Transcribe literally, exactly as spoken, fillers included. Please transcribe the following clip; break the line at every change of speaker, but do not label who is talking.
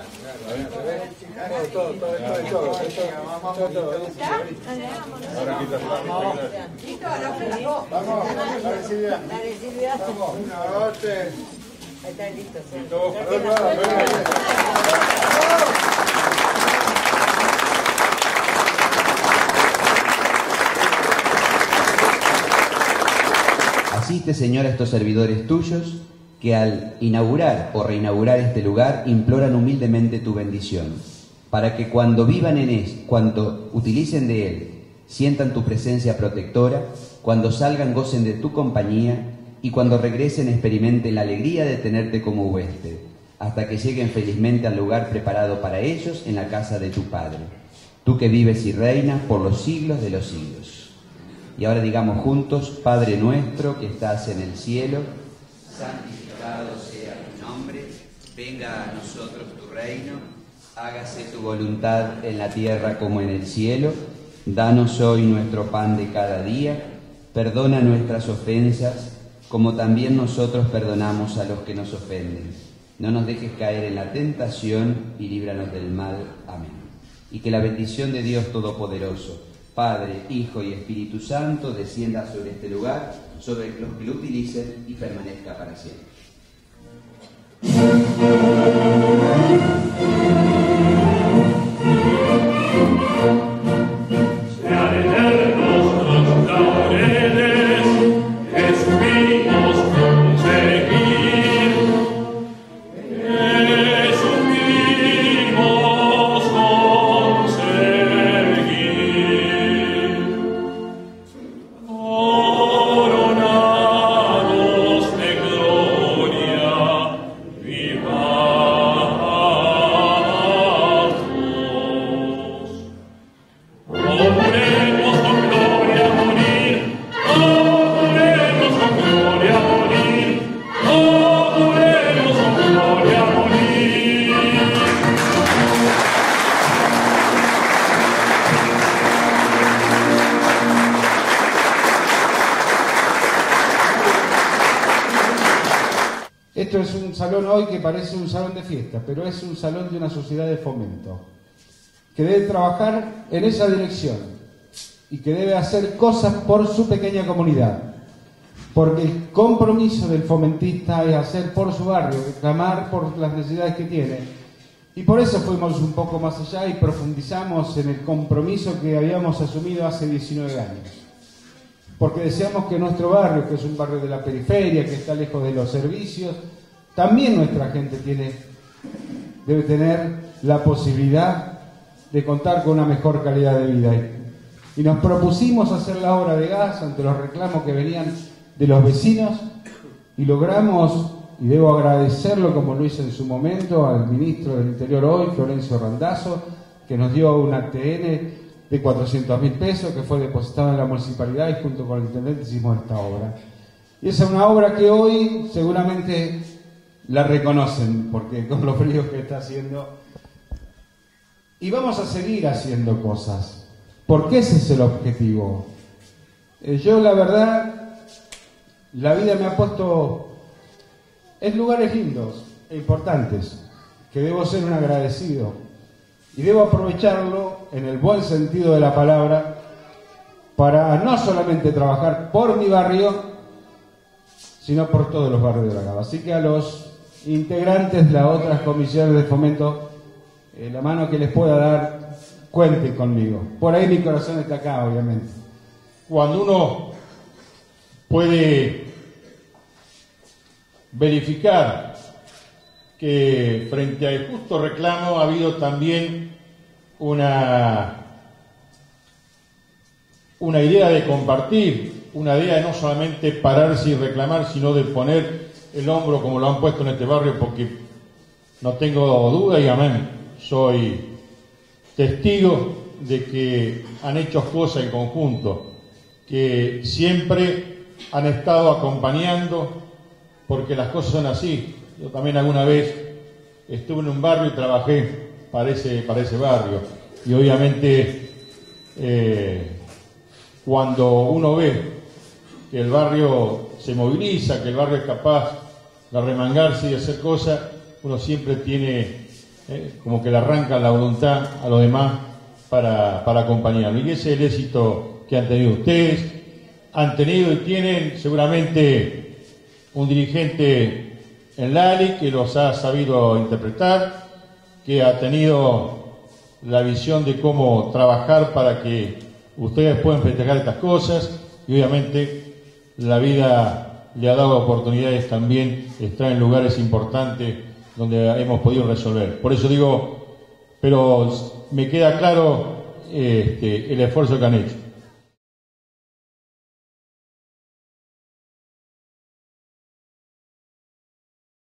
Todo, todo, todo, todo, todo.
Ahora quitas la mano.
Vamos, dale Silvia.
Dale, Silvia.
Vamos, una, dos, tres.
Ahí está listo. Sí.
Dos,
Gracias.
dos, dos, dos.
Asiste, Señor, a estos servidores tuyos que al inaugurar o reinaugurar este lugar imploran humildemente tu bendición, para que cuando vivan en él, cuando utilicen de él, sientan tu presencia protectora, cuando salgan gocen de tu compañía y cuando regresen experimenten la alegría de tenerte como huésped, hasta que lleguen felizmente al lugar preparado para ellos en la casa de tu Padre, tú que vives y reinas por los siglos de los siglos. Y ahora digamos juntos: Padre nuestro que estás en el cielo, santificado sea tu nombre, venga a nosotros tu reino, hágase tu voluntad en la tierra como en el cielo. Danos hoy nuestro pan de cada día, perdona nuestras ofensas, como también nosotros perdonamos a los que nos ofenden. No nos dejes caer en la tentación y líbranos del mal. Amén. Y que la bendición de Dios Todopoderoso, Padre, Hijo y Espíritu Santo, descienda sobre este lugar, sobre los que lo utilicen y permanezca para siempre.
Esto es un salón hoy que parece un salón de fiesta, pero es un salón de una sociedad de fomento, que debe trabajar en esa dirección y que debe hacer cosas por su pequeña comunidad, porque el compromiso del fomentista es hacer por su barrio, reclamar por las necesidades que tiene, y por eso fuimos un poco más allá y profundizamos en el compromiso que habíamos asumido hace diecinueve años, porque deseamos que nuestro barrio, que es un barrio de la periferia, que está lejos de los servicios, también nuestra gente tiene, debe tener la posibilidad de contar con una mejor calidad de vida. Y nos propusimos hacer la obra de gas ante los reclamos que venían de los vecinos y logramos, y debo agradecerlo como lo hice en su momento al ministro del Interior hoy, Florencio Randazzo, que nos dio una T N de cuatrocientos mil pesos que fue depositado en la municipalidad y junto con el intendente hicimos esta obra. Y esa es una obra que hoy seguramente la reconocen, porque con los fríos que está haciendo. Y vamos a seguir haciendo cosas, porque ese es el objetivo. Eh, yo la verdad, la vida me ha puesto en lugares lindos e importantes, que debo ser un agradecido. Y debo aprovecharlo en el buen sentido de la palabra para no solamente trabajar por mi barrio, sino por todos los barrios de la Cava. Así que a los integrantes de las otras comisiones de fomento, eh, la mano que les pueda dar, cuenten conmigo. Por ahí mi corazón está acá, obviamente.
Cuando uno puede verificar que frente al justo reclamo ha habido también una, una idea de compartir, una idea de no solamente pararse y reclamar, sino de poner el hombro como lo han puesto en este barrio, porque no tengo duda y amén, soy testigo de que han hecho cosas en conjunto, que siempre han estado acompañando, porque las cosas son así. Yo también alguna vez estuve en un barrio y trabajé para ese, para ese barrio. Y obviamente eh, cuando uno ve que el barrio se moviliza, que el barrio es capaz de arremangarse y hacer cosas, uno siempre tiene eh, como que le arrancan la voluntad a los demás para, para acompañarlo. Y ese es el éxito que han tenido ustedes, han tenido y tienen seguramente un dirigente en Lali que los ha sabido interpretar, que ha tenido la visión de cómo trabajar para que ustedes puedan festejar estas cosas, y obviamente la vida le ha dado oportunidades también, está en lugares importantes donde hemos podido resolver. Por eso digo, pero me queda claro este, el esfuerzo que han hecho.